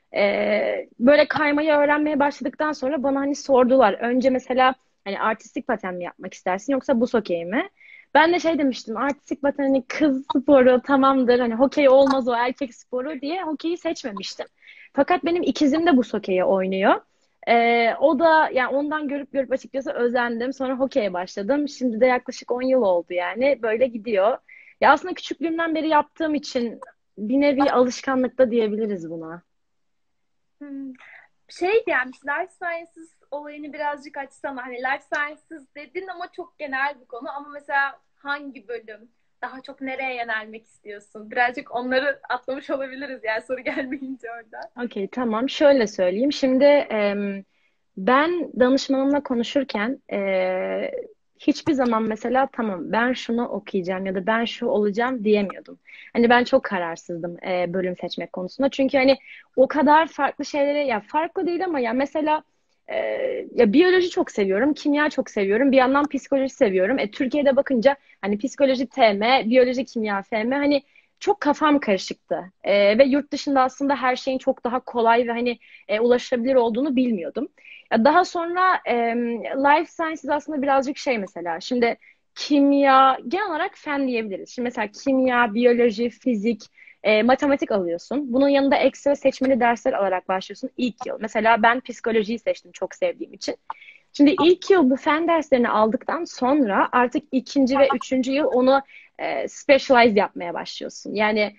E, böyle kaymayı öğrenmeye başladıktan sonra bana hani sordular. Önce mesela hani artistik paten mi yapmak istersin yoksa buz hokeyi mi? Ben de şey demiştim, artistik paten hani kız sporu tamamdır, hani hokey olmaz, o erkek sporu diye hokeyi seçmemiştim. Fakat benim ikizim de buz hokeyi oynuyor. Ee, o da yani ondan görüp görüp açıkçası özendim. Sonra hokeye başladım. Şimdi de yaklaşık on yıl oldu yani. Böyle gidiyor. Ya aslında küçüklüğümden beri yaptığım için bir nevi alışkanlık da diyebiliriz buna. Hmm. Şey gelmiş, life sciences olayını birazcık açsana. Hani life sciences dedin ama çok genel bir konu. Ama mesela hangi bölüm? Daha çok nereye yönelmek istiyorsun? Birazcık onları atlamış olabiliriz yani soru gelmeyince orada. Okey, tamam. Şöyle söyleyeyim. Şimdi em, ben danışmanımla konuşurken e, hiçbir zaman mesela tamam ben şunu okuyacağım ya da ben şu olacağım diyemiyordum. Hani ben çok kararsızdım e, bölüm seçmek konusunda. Çünkü hani o kadar farklı şeylere, ya farklı değil ama ya mesela e, ya biyoloji çok seviyorum, kimya çok seviyorum, bir yandan psikoloji seviyorum. E, Türkiye'de bakınca hani psikoloji T M, biyoloji kimya F M, hani çok kafam karışıktı. E, ve yurt dışında aslında her şeyin çok daha kolay ve hani e, ulaşılabilir olduğunu bilmiyordum. Ya daha sonra e, life sciences aslında birazcık şey mesela. Şimdi kimya, genel olarak fen diyebiliriz. Şimdi mesela kimya, biyoloji, fizik, e, matematik alıyorsun. Bunun yanında ekstra seçmeli dersler alarak başlıyorsun ilk yıl. Mesela ben psikolojiyi seçtim çok sevdiğim için. Şimdi ilk yıl bu fen derslerini aldıktan sonra artık ikinci ve üçüncü yıl onu e, specialize yapmaya başlıyorsun. Yani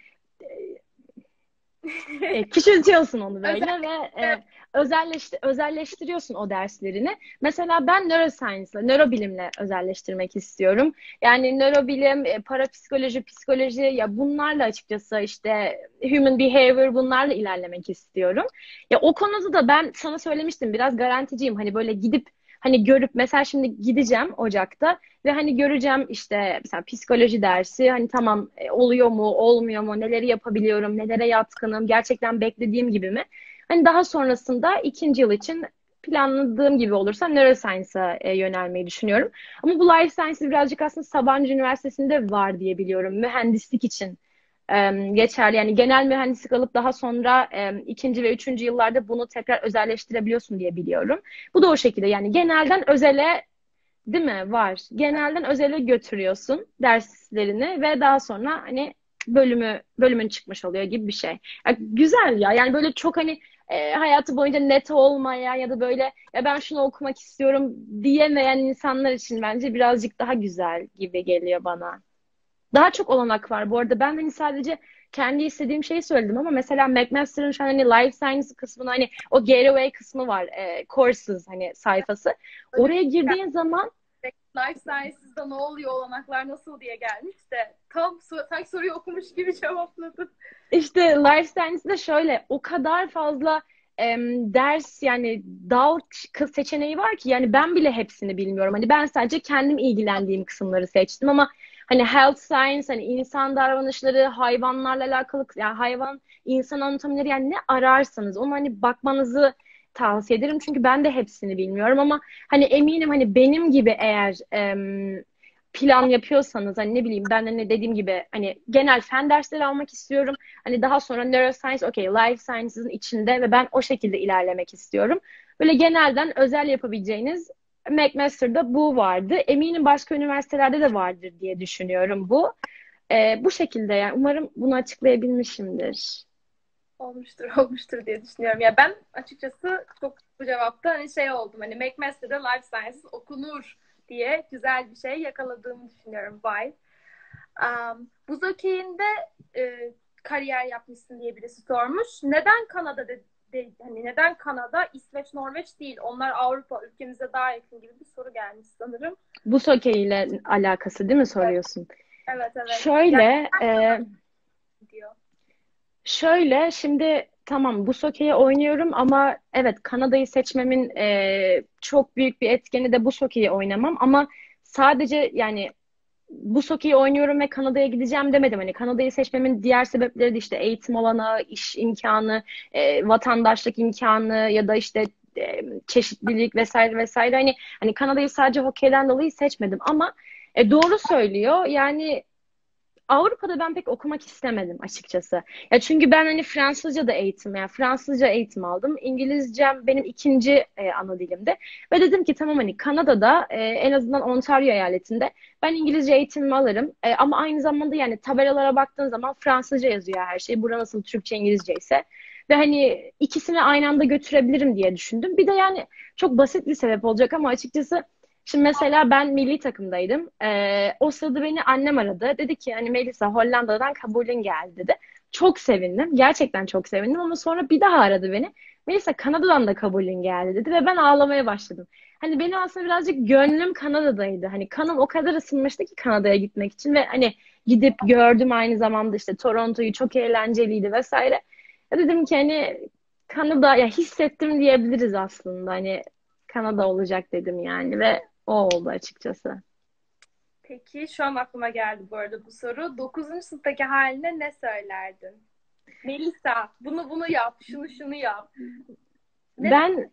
e, küçültüyorsun onu böyle ve Özellikle e, özelleşti, özelleştiriyorsun o derslerini. Mesela ben neuroscience'la, nörobilimle özelleştirmek istiyorum. Yani nörobilim, e, parapsikoloji, psikoloji, ya bunlarla açıkçası işte human behavior, bunlarla ilerlemek istiyorum. Ya o konuda da ben sana söylemiştim, biraz garanticiyim. Hani böyle gidip hani görüp mesela şimdi gideceğim Ocak'ta ve hani göreceğim işte mesela psikoloji dersi hani tamam e, oluyor mu olmuyor mu neleri yapabiliyorum nelere yatkınım gerçekten beklediğim gibi mi? Hani daha sonrasında ikinci yıl için planladığım gibi olursa neuroscience'a e, yönelmeyi düşünüyorum. Ama bu life science birazcık aslında Sabancı Üniversitesi'nde var diye biliyorum. Mühendislik için e, geçerli. Yani genel mühendislik alıp daha sonra e, ikinci ve üçüncü yıllarda bunu tekrar özelleştirebiliyorsun diye biliyorum. Bu da o şekilde yani genelden özele değil mi? Var. Genelden özele götürüyorsun derslerini ve daha sonra hani bölümü bölümün çıkmış oluyor gibi bir şey. Ya, güzel ya. Yani böyle çok hani e, hayatı boyunca net olmayan ya da böyle ya ben şunu okumak istiyorum diyemeyen insanlar için bence birazcık daha güzel gibi geliyor bana. Daha çok olanak var. Bu arada ben hani sadece kendi istediğim şeyi söyledim ama mesela McMaster'ın şu an hani Life Science kısmına hani o Gateway kısmı var. E, courses hani sayfası. Öyle bir Oraya girdiğin zaman Life Science'da ne oluyor, olanaklar nasıl diye gelmiş de tam so- sanki soruyu okumuş gibi cevapladın. İşte life science'de şöyle o kadar fazla em, ders yani dal ç- seçeneği var ki yani ben bile hepsini bilmiyorum. Hani ben sadece kendim ilgilendiğim kısımları seçtim ama hani health science hani insan davranışları, hayvanlarla alakalı yani hayvan insan anatomileri yani ne ararsanız onu hani bakmanızı tavsiye ederim. Çünkü ben de hepsini bilmiyorum ama hani eminim hani benim gibi eğer em, plan yapıyorsanız hani ne bileyim ben de ne dediğim gibi hani genel fen dersleri almak istiyorum. Hani daha sonra neuroscience, okay, life sciences'ın içinde ve ben o şekilde ilerlemek istiyorum. Böyle genelden özel yapabileceğiniz McMaster'da bu vardı. Eminim başka üniversitelerde de vardır diye düşünüyorum bu. Ee, bu şekilde yani umarım bunu açıklayabilmişimdir. Olmuştur, olmuştur diye düşünüyorum. Ya ben açıkçası çok bu cevapta hani şey oldum. Hani McMaster'da Life Sciences okunur diye güzel bir şey yakaladığımı düşünüyorum. Vay. Um, buz okeyinde e, kariyer yapmışsın diye birisi sormuş. Neden Kanada de, de, hani neden Kanada, İsveç, Norveç değil? Onlar Avrupa, ülkemize daha yakın gibi bir soru gelmiş sanırım. Bu okey ile alakası değil mi Evet, soruyorsun? evet. Evet. Yani Şöyle, e, diyor. Şöyle şimdi tamam bu sokeyi oynuyorum ama evet Kanada'yı seçmemin e, çok büyük bir etkeni de bu sokeyi oynamam ama sadece yani bu sokeyi oynuyorum ve Kanada'ya gideceğim demedim. Hani Kanada'yı seçmemin diğer sebepleri de işte eğitim olanağı, iş imkanı, e, vatandaşlık imkanı ya da işte e, çeşitlilik vesaire vesaire. Hani hani Kanada'yı sadece hokeyden dolayı seçmedim ama e, doğru söylüyor. Yani Avrupa'da ben pek okumak istemedim açıkçası. Ya çünkü ben hani Fransızca da eğitim, yani Fransızca eğitim aldım. İngilizcem benim ikinci e, ana dilimde. Ve dedim ki tamam hani Kanada'da e, en azından Ontario eyaletinde ben İngilizce eğitimimi alırım. E, ama aynı zamanda yani tabelalara baktığın zaman Fransızca yazıyor her şey. Burada nasıl Türkçe, İngilizce ise. Ve hani ikisini aynı anda götürebilirim diye düşündüm. Bir de yani çok basit bir sebep olacak ama açıkçası şimdi mesela ben milli takımdaydım. Ee, o sırada beni annem aradı. Dedi ki hani Melisa Hollanda'dan kabulün geldi dedi. Çok sevindim. Gerçekten çok sevindim ama sonra bir daha aradı beni. Melisa Kanada'dan da kabulün geldi dedi ve ben ağlamaya başladım. Hani benim aslında birazcık gönlüm Kanada'daydı. Hani kanım o kadar ısınmıştı ki Kanada'ya gitmek için ve hani gidip gördüm aynı zamanda işte Toronto'yu çok eğlenceliydi vesaire. Ya dedim ki hani Kanada ya hissettim diyebiliriz aslında. Hani Kanada olacak dedim yani ve o oldu açıkçası. Peki şu an aklıma geldi bu arada bu soru. Dokuzuncu sınıftaki haline ne söylerdin? Melisa, bunu bunu yap, şunu şunu yap. Ne Ben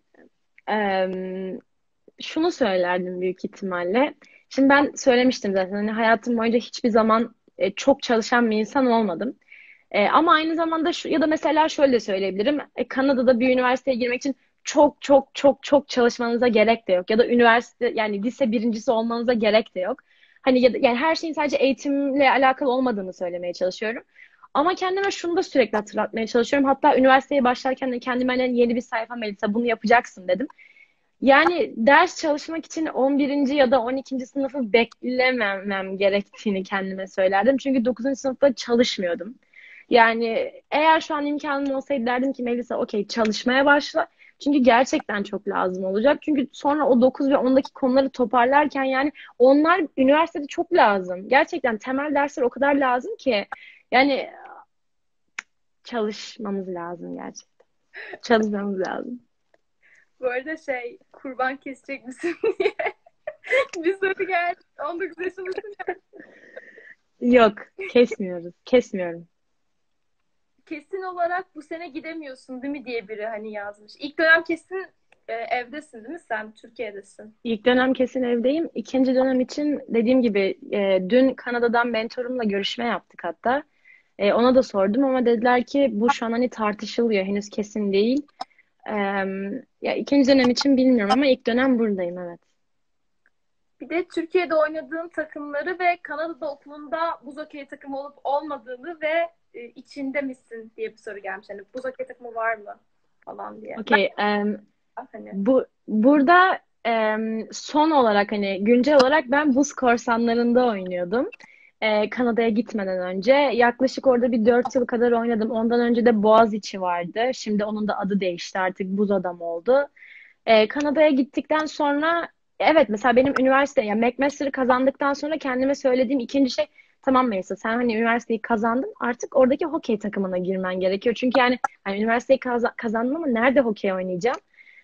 em, şunu söylerdim büyük ihtimalle. Şimdi ben söylemiştim zaten hani hayatım boyunca hiçbir zaman e, çok çalışan bir insan olmadım. E, ama aynı zamanda şu ya da mesela şöyle söyleyebilirim. E, Kanada'da bir üniversiteye girmek için çok çok çok çok çalışmanıza gerek de yok. Ya da üniversite yani lise birincisi olmanıza gerek de yok. Hani ya da, yani her şeyin sadece eğitimle alakalı olmadığını söylemeye çalışıyorum. Ama kendime şunu da sürekli hatırlatmaya çalışıyorum. Hatta üniversiteye başlarken de kendime hani yeni bir sayfa Melisa bunu yapacaksın dedim. Yani ders çalışmak için on birinci ya da on ikinci sınıfı beklememem gerektiğini kendime söylerdim. Çünkü dokuzuncu sınıfta çalışmıyordum. Yani eğer şu an imkanım olsaydı derdim ki Melisa okey çalışmaya başla. Çünkü gerçekten çok lazım olacak. Çünkü sonra o dokuz ve ondaki konuları toparlarken yani onlar üniversitede çok lazım. Gerçekten temel dersler o kadar lazım ki. Yani çalışmamız lazım gerçekten. Çalışmamız lazım. Bu arada şey, kurban kesecek misin diye bir soru geldi. on dokuz yaşındasın. Yok, kesmiyoruz. Kesmiyorum. Kesin olarak bu sene gidemiyorsun değil mi diye biri hani yazmış. İlk dönem kesin e, evdesin değil mi sen? Türkiye'desin. İlk dönem kesin evdeyim. İkinci dönem için dediğim gibi e, dün Kanada'dan mentorumla görüşme yaptık hatta. E, ona da sordum ama dediler ki bu şu an hani tartışılıyor. Henüz kesin değil. E, Ya ikinci dönem için bilmiyorum ama ilk dönem buradayım, evet. Bir de Türkiye'de oynadığın takımları ve Kanada'da okulunda buz hokeyi takımı olup olmadığını ve e, içinde misin diye bir soru gelmiş. Hani buz hokeyi takımı var mı falan diye. Ben Okey. e, hani Bu burada em, son olarak hani güncel olarak ben buz korsanlarında oynuyordum. Ee, Kanada'ya gitmeden önce yaklaşık orada bir dört yıl kadar oynadım. Ondan önce de Boğaziçi vardı. Şimdi onun da adı değişti, artık Buz Adam oldu. Ee, Kanada'ya gittikten sonra evet, mesela benim üniversite yani McMaster'ı kazandıktan sonra kendime söylediğim ikinci şey, tamam Melisa, sen hani üniversiteyi kazandın, artık oradaki hokey takımına girmen gerekiyor. Çünkü yani hani üniversiteyi kaza- kazandım ama nerede hokey oynayacağım?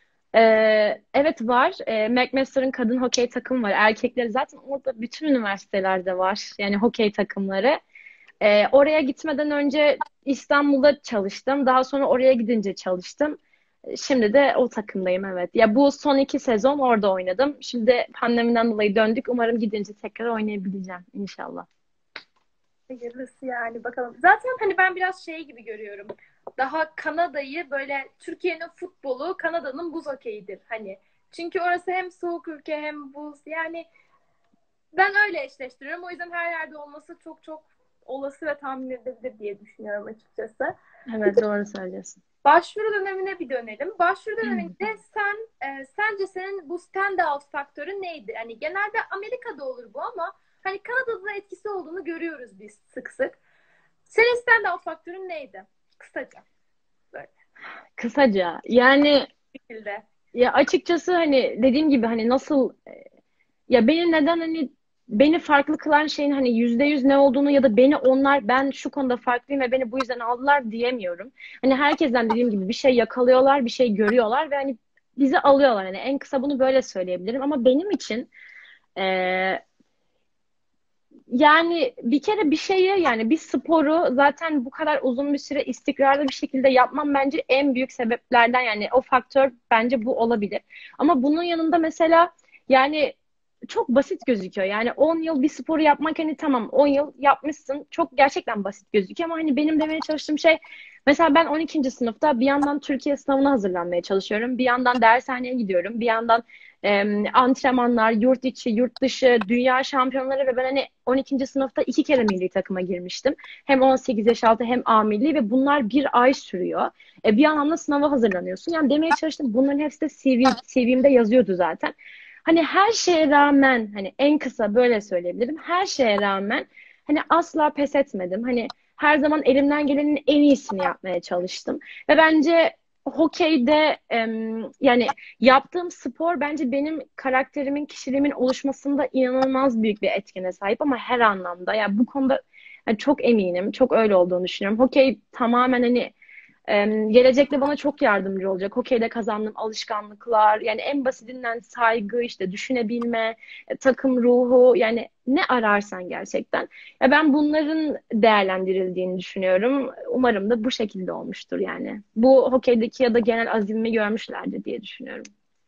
Ee, evet var. Ee, McMaster'ın kadın hokey takımı var. Erkekleri zaten orada bütün üniversitelerde var. Yani hokey takımları. Ee, oraya gitmeden önce İstanbul'da çalıştım. Daha sonra oraya gidince çalıştım. Ee, Şimdi de o takımdayım, evet. Ya bu son iki sezon orada oynadım. Şimdi pandemiden dolayı döndük. Umarım gidince tekrar oynayabileceğim inşallah. hayırlısı yani bakalım. Zaten hani ben biraz şey gibi görüyorum. Daha Kanada'yı böyle Türkiye'nin futbolu Kanada'nın buz hokeyidir hani. Çünkü orası hem soğuk ülke hem buz. Yani ben öyle eşleştiriyorum. O yüzden her yerde olması çok çok olası ve tahmin edilebilir diye düşünüyorum açıkçası. Evet, doğru söylüyorsun. Başvuru dönemine bir dönelim. Başvuru döneminde sen e, sence senin bu standout faktörü neydi? Hani genelde Amerika'da olur bu ama hani Kanada'da da etkisi olduğunu görüyoruz biz sık sık. Senin standout faktörün neydi? Kısaca böyle Kısaca yani, bir şekilde. ya açıkçası hani dediğim gibi hani nasıl, ya beni neden hani beni farklı kılan şeyin hani yüzde yüz ne olduğunu ya da beni onlar ben şu konuda farklıyım ve beni bu yüzden aldılar diyemiyorum. Hani herkesten dediğim gibi bir şey yakalıyorlar, bir şey görüyorlar ve hani bizi alıyorlar. Hani en kısa bunu böyle söyleyebilirim ama benim için eee, yani bir kere bir şeyi, yani bir sporu zaten bu kadar uzun bir süre istikrarlı bir şekilde yapmam bence en büyük sebeplerden, yani o faktör bence bu olabilir. Ama bunun yanında mesela yani çok basit gözüküyor. Yani on yıl bir sporu yapmak, hani tamam on yıl yapmışsın, çok gerçekten basit gözüküyor ama hani benim demeye çalıştığım şey, mesela ben on ikinci sınıfta bir yandan Türkiye sınavına hazırlanmaya çalışıyorum. Bir yandan dershaneye gidiyorum. Bir yandan e, antrenmanlar, yurt içi, yurt dışı, dünya şampiyonları ve ben hani on ikinci sınıfta iki kere milli takıma girmiştim. Hem on sekiz yaş altı hem A milli ve bunlar bir ay sürüyor. E, bir anlamda sınava hazırlanıyorsun. Yani demeye çalıştım, bunların hepsi de C V, C V'mde yazıyordu zaten. Hani her şeye rağmen, hani en kısa böyle söyleyebilirim. Her şeye rağmen hani asla pes etmedim. Hani her zaman elimden gelenin en iyisini yapmaya çalıştım. Ve bence hokeyde em, yani yaptığım spor bence benim karakterimin, kişiliğimin oluşmasında inanılmaz büyük bir etkene sahip ama her anlamda. Yani bu konuda yani çok eminim, çok öyle olduğunu düşünüyorum. Hokey tamamen hani em, gelecekte bana çok yardımcı olacak. Hokeyde kazandığım alışkanlıklar, yani en basitinden saygı, işte düşünebilme, e, takım ruhu, yani ne ararsan gerçekten. Ya ben bunların değerlendirildiğini düşünüyorum. Umarım da bu şekilde olmuştur yani. Bu hokeydeki ya da genel azimimi görmüşlerdir diye düşünüyorum.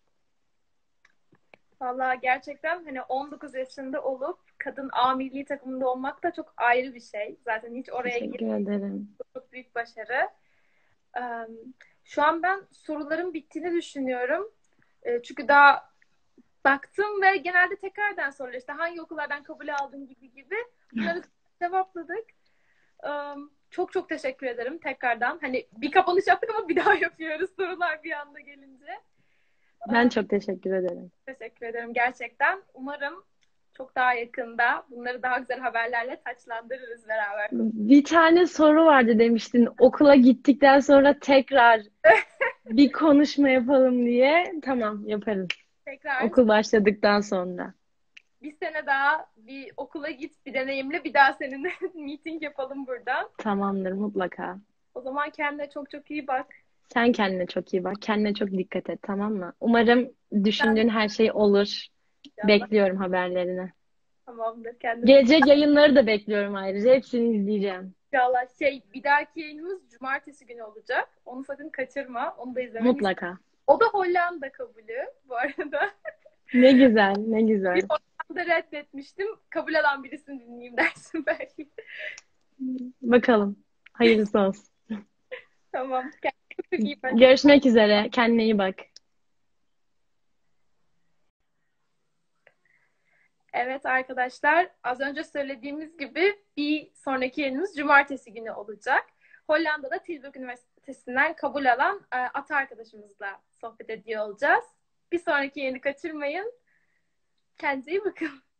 Vallahi gerçekten hani on dokuz yaşında olup kadın A milli takımında olmak da çok ayrı bir şey. Zaten hiç oraya Teşekkür girmek ederim. çok büyük başarı. Ee, Şu an ben soruların bittiğini düşünüyorum. Ee, çünkü daha baktım ve genelde tekrardan soruyor. İşte hangi okullardan kabul aldın gibi gibi. Bunları cevapladık. Ee, Çok çok teşekkür ederim tekrardan. Hani bir kapanış yaptık ama bir daha yapıyoruz sorular bir anda gelince. Ben çok teşekkür ederim. Teşekkür ederim gerçekten. Umarım çok daha yakında bunları daha güzel haberlerle taçlandırırız beraber. Bir tane soru vardı demiştin. Okula gittikten sonra tekrar bir konuşma yapalım diye. Tamam, yaparız. Tekrar Okul başladıktan sonra. bir sene daha bir okula git, bir deneyimle bir daha seninle meeting yapalım buradan. Tamamdır mutlaka. O zaman kendine çok çok iyi bak. Sen kendine çok iyi bak. Kendine çok dikkat et, tamam mı? Umarım düşündüğün her şey olur. İnşallah. Bekliyorum haberlerini. Tamamdır. Kendine dikkat Gelecek yayınları da bekliyorum ayrıca. Hepsini izleyeceğim. inşallah. Şey, bir dahaki yayınımız cumartesi günü olacak. Onu sakın kaçırma. Onu da izlemeni istiyorum. Mutlaka. O da Hollanda kabulü bu arada. Ne güzel, ne Bir güzel. Hollanda reddetmiştim. Kabul alan birisini dinleyeyim dersin belki. Bakalım. Hayırlısı olsun. Tamam. Kendine çok iyi bak. Görüşmek üzere. Kendine iyi bak. Evet arkadaşlar, az önce söylediğimiz gibi bir sonraki yayınımız cumartesi günü olacak. Hollanda'da Tilburg Üniversitesi'nden kabul alan e, ata arkadaşımızla sohbet ediyor olacağız. Bir sonraki yayını kaçırmayın. Kendinize iyi bakın.